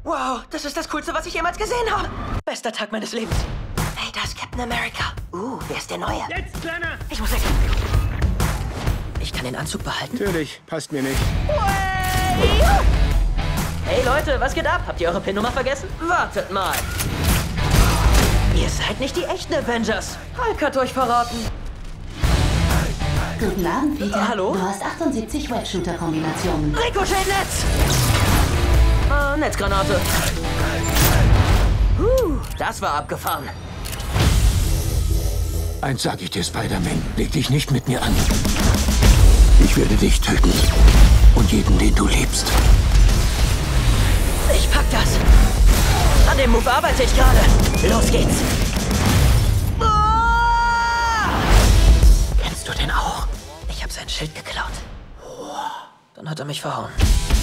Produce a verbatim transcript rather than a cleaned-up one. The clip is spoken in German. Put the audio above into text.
Wow, das ist das Coolste, was ich jemals gesehen habe. Bester Tag meines Lebens. Hey, da ist Captain America. Uh, wer ist der Neue? Jetzt, Kleiner! Ich muss weg. Ich kann den Anzug behalten. Natürlich, passt mir nicht. Hey Leute, was geht ab? Habt ihr eure PIN-Nummer vergessen? Wartet mal. Ihr seid nicht die echten Avengers. Hulk hat euch verraten. Guten Abend, Peter. Hallo? Du hast achtundsiebzig Webshooter-Kombinationen. Ricochet-Netz! Ah, Netzgranate. Huh, das war abgefahren. Eins sag ich dir, Spider-Man. Leg dich nicht mit mir an. Ich werde dich töten. Und jeden, den du liebst. Ich pack das. An dem Move arbeite ich gerade. Los geht's. Ah! Kennst du den auch? Ich habe sein Schild geklaut. Dann hat er mich verhauen.